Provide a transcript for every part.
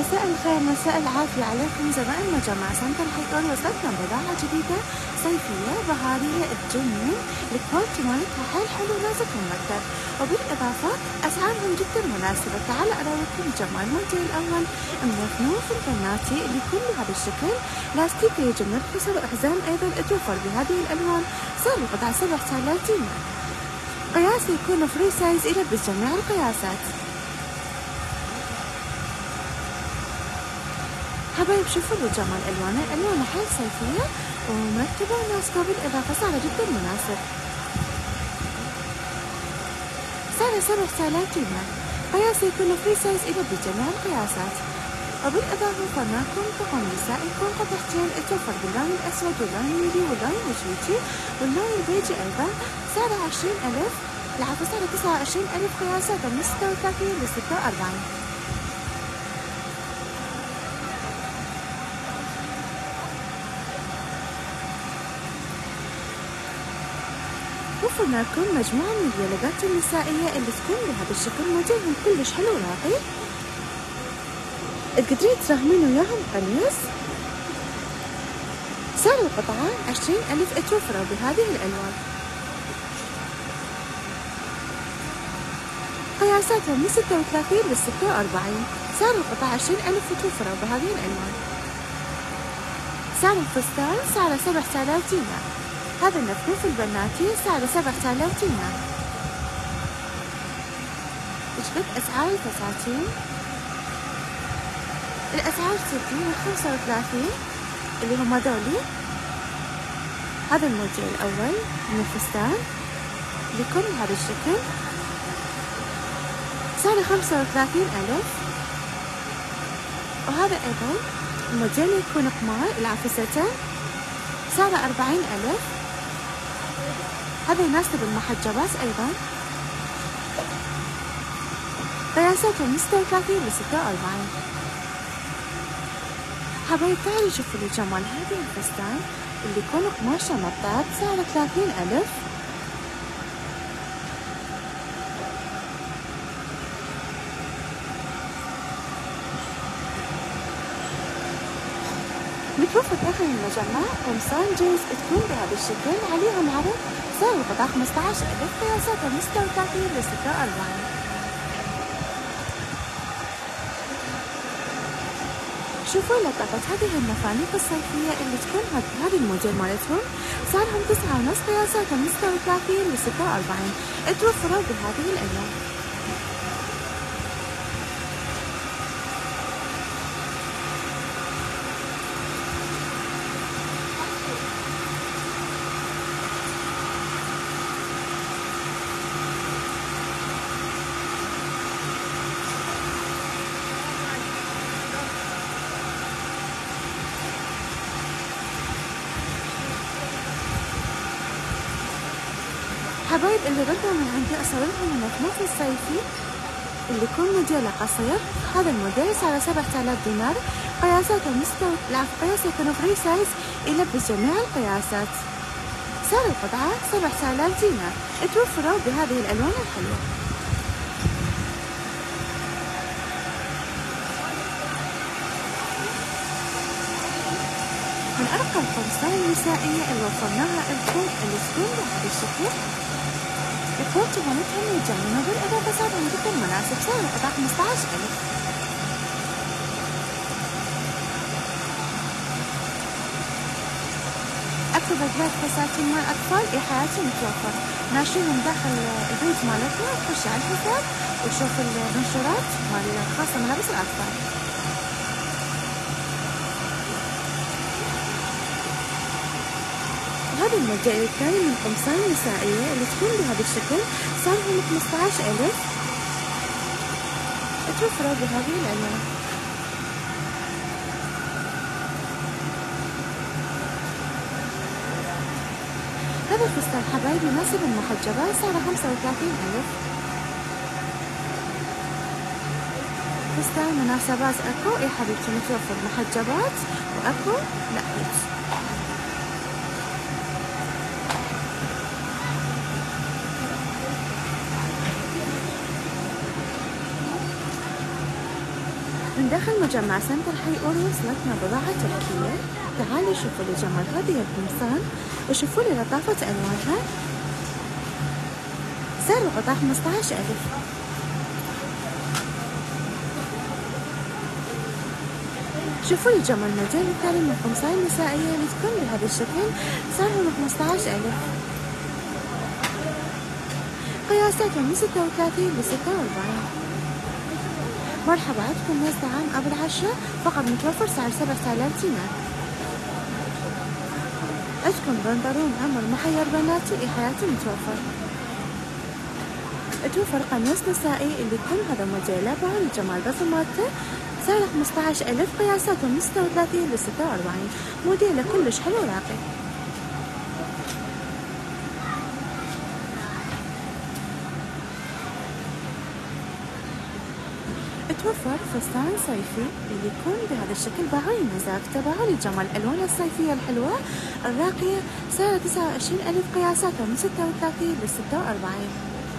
مساء الخير، مساء العافية عليكم زبائن مجمع سنتر الحيطان. وصلتنا بضاعة جديدة صيفية بهارية تجنن، الكواليتي مالتها حيل حلو ونازك ومرتب، وبالإضافة أسعارهم جدا مناسبة. تعال أراويكم جمال الموديل الأول من فنوف البناتي اللي يكون بهذا الشكل، لاستيك يجي من الخصر وحزام أيضا توفر بهذه الألوان. سعر القطعة 7000 دينار، قياس يكون فري سايز يلبس جميع القياسات. حبايب شوفوا الجمال ألوانه، ألوانه حيل صيفية ومرتبة وناسبة، بالإضافة سعره جدا مناسب. سعره 7000 دينار، قياس يكون فري سايز إلى بجميع القياسات. وبالإضافة وفرناكم طقم نسائي يكون قطعتين توفر باللون الأسود واللون النيلي واللون الوشيتي واللون البيجي أيضا. سعره 20000 العفو سعره 29000، قياساته من 36 ل 46. وفرنا لكم مجموعة من اليلبات النسائية اللي تكون بهذا الشكل، موديلهم كلش حلو وراقي، تقدرين ترهمين وياهم قميص. سعر القطعة 20000، توفروا بهذه الألوان، قياساتهم من 36 ل 46. سعر القطعة 20000 وتوفروا بهذه الألوان. سعر الفستان سعره 7000 دينار، هذا النفوف البناتي سعره 7000 دينار. تشبك أسعار الفساتين، الأسعار تبدي من 35 اللي هم هذولي. هذا الموديل الأول من الفستان اللي يكون بهذا الشكل، سعره 35000. وهذا أيضا الموديل يكون قمار العفستين، سعره 40000. هذا يناسب المحجبات أيضا، قياساته من 36 ل 46. حبايب تعالوا شوفوا الجمال هذه الفستان اللي يكون قماشة مطاط، سعره 30000. متوفر داخل المجمع قمصان جينز تكون بهذا الشكل، عليهم عرض. سعر القطعة 15000، قياساتها من 36 ل 46. شوفوا لطافة هذه المفانيق الصيفية اللي تكون هذا الموديل مالتهم، سعرهم 9.5، قياساتهم من 36 ل 46. توفروا بهذه الألوان. حبايب اللي بدوا من عندي أصور لهم النفوف الصيفي اللي يكون موديله قصير، هذا الموديل سعره 7000 دينار، قياساته قياس يكون فري سايز يلبس جميع القياسات. سعر القطعة 7000 دينار، توفروا بهذه الألوان الحلوة. من أرقى القمصان النسائية اللي وفرناها لكم اللي تكون بهذا الشكل، الكواليتي مالتهم يجنن، وبالإضافة سعرهم جدا مناسب. سعر القطعة 15000. أكو بدلات فساتين مال أطفال حياتي متوفر، ناشرهم داخل البيج مالتنا. تخشي على الحساب وشوف المنشورات مال خاصة ملابس الأطفال. هذا الموديل الثاني من قمصان النسائية اللي تكون بهذا الشكل، سعرهم 15000، توفروا بهذه الألوان. هذا الفستان حبايب يناسب المحجبات، سعره 35000. فستان مناسبات أكو يا حبيبتي متوفر محجبات وأكو لا هيك. من داخل مجمع سنتر حي أورو وصلتنا بضاعة تركية. تعالوا شوفوا لي جمال هذه القمصان وشوفوا لي لطافة ألوانها. سعر القطعة 15,000. شوفوا لي جمال الموديل التالي من القمصان النسائية اللي تكون بهذا الشكل، سعرها 15,000. قياساتهم من 36 ل 46. مرحبا، عندكم وزن عام قبل 10 فقط، متوفر سعر 7,000 دينار. عندكم بنطلون عمر محير بناتي حياتي متوفر. توفر قميص نسائي اللي يكون هذا موديله بعون الجمال رسماته، سعره 15,000. قياساته من 36 ل 46. موديله كلش حلو وراقي. توفر فستان صيفي اللي يكون بهذا الشكل بعون المزاج تبعه لجمال الألوان الصيفية الحلوة الراقية، سعره 29,000. قياساته من 36 ل 46.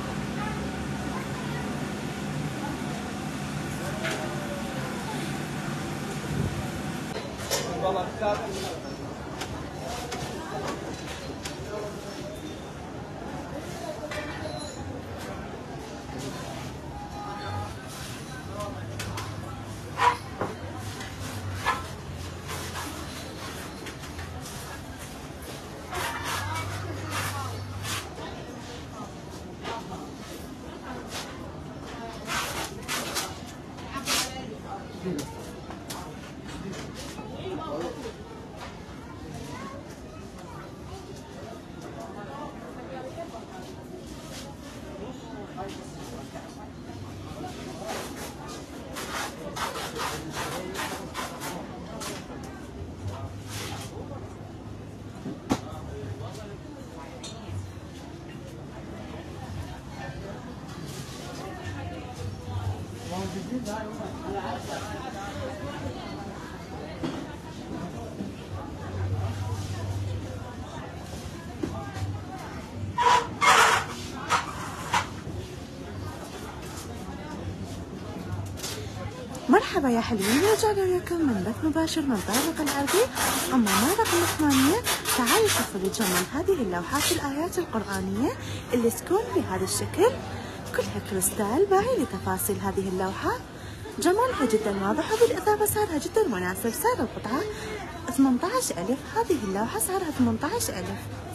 مرحبا يا حلوين، رجعنا وياكم من بث مباشر من طابق العربي أمام رقم 8. تعالوا شوفوا لجمال هذه اللوحات الآيات القرآنية اللي تكون بهذا الشكل، كلها كريستال باهي لتفاصيل هذه اللوحة. جمالها جدا واضح وبالإضافة سعرها جدا مناسب. سعر القطعة 18,000. هذه اللوحة سعرها 18,000.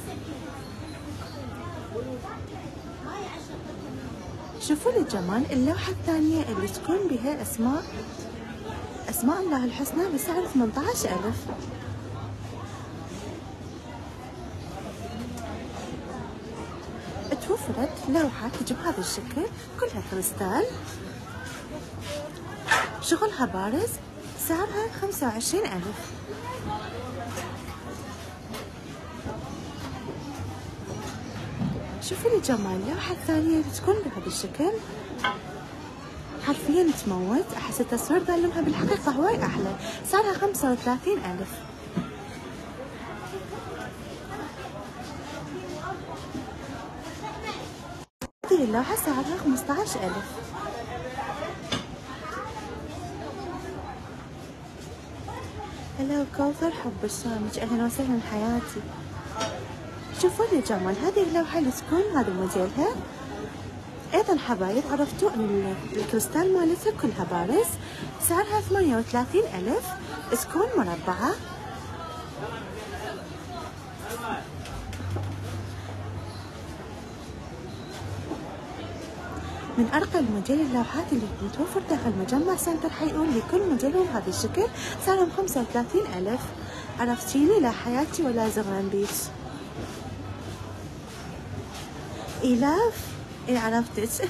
شوفوا لي جمال اللوحة الثانية اللي تكون بها أسماء الله الحسنى بسعر 18,000. توفرت لوحة تجي بهذا الشكل كلها كريستال، شغلها بارز، سعرها 25,000. شوفوا لي جمال اللوحة الثانية اللي تكون بهذا الشكل، حرفيا تموت. أحس التصوير ذا لونها بالحقيقة هواي أحلى. سعرها 35,000. هذه اللوحة سعرها 15,000. هلا كوثر، حب الشامج، أهلا وسهلا حياتي. شوفوا لي جمال هذه اللوحة اللي تكون هذا موديلها. أيضا حبايب عرفتوا أن الكريستال مالتها كلها بارز، سعرها 38,000. تكون مربعة. من أرقى الموديل اللوحات اللي متوفر داخل مجمع سنتر حيقول لكل موديلهم هذا الشكل، سعرهم 35,000. عرفتيني؟ لا حياتي ولا زغران بيش. إلاف، إيه عرفتك.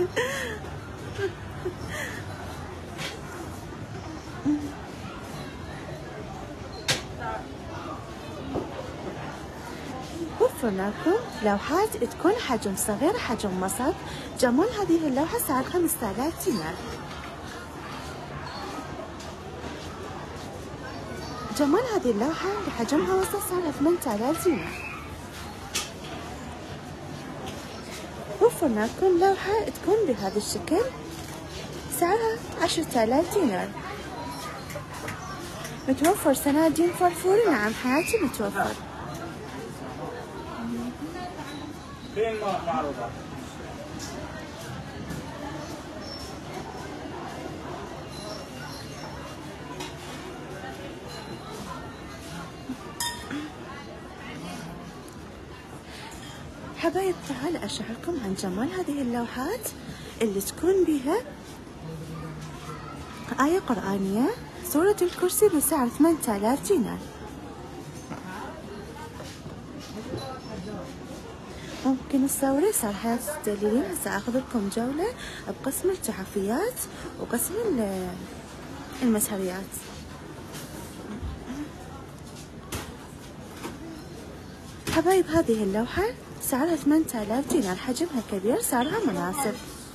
وفرنا لكم لوحات تكون حجم صغير، حجم وسط. جمال هذه اللوحة سعر 5,000 دينار. جمال هذه اللوحة بحجمها وسط سعرها 8,000 دينار. وفرنا لكم لوحة تكون بهذا الشكل، سعرها 10,000 دينار. متوفر سنادين فرفوري. نعم حياتي متوفر. فين معروضة؟ حبايب تعال أشعركم عن جمال هذه اللوحات اللي تكون بها آية قرآنية، سورة الكرسي، بسعر 8000 دينار. ممكن تصوري صار حياة الدليلين. هسه أخذ لكم جولة بقسم التحفيات وقسم المسهريات. حبايب هذه اللوحة سعرها 8000 دينار، حجمها كبير، سعرها مناسب.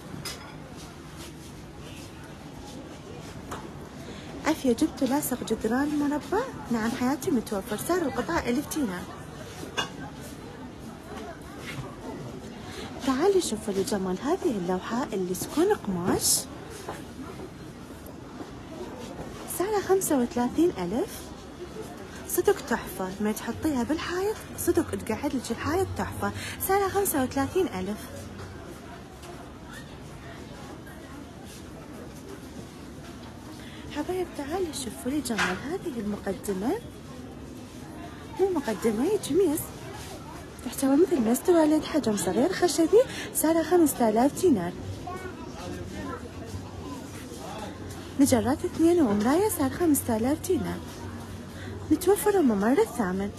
عافية جبت لاصق جدران مربع. نعم حياتي متوفر، سعر القطعة 1000 دينار. تعالي شوفوا لي جمال هذه اللوحة اللي تكون قماش، سعرها 35,000. صدق تحفة، ما تحطيها بالحائط صدق تقعد لك الحائط تحفة. سعرها 35,000. حبايب تعالي شوفوا لي جمال هذه المقدمة، مو مقدمة، جميز، تحتوي مثل ما استوى حجم صغير خشبي، سعرها 5000 دينار. مجرات 2 ومراية، سعر 5000 دينار. متوفر الممر الثامن.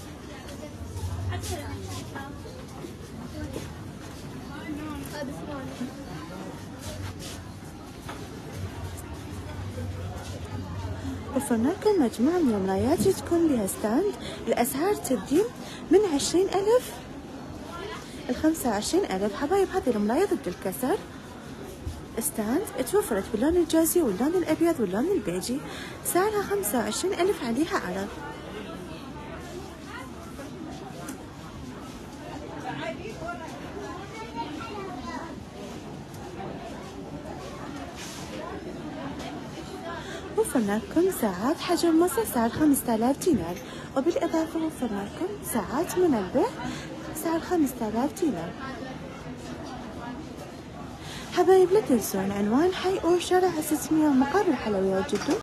وفرنا لكم مجموعة من المرايات تكون بها ستاند. الأسعار تبدي من 20,000 ل 25,000. حبايب هذه المراية ضد الكسر، ستاند، توفرت باللون الجازي واللون الأبيض واللون البيجي، سعرها 25,000، عليها عرض. وفرنا لكم ساعات حجم مصر، سعر 5000 دينار، وبالإضافة وفرنا لكم ساعات منبه، سعر 5000 دينار. حبايب لا تنسون عنوان حي أور شارع 600 مقابل حلويات جدو.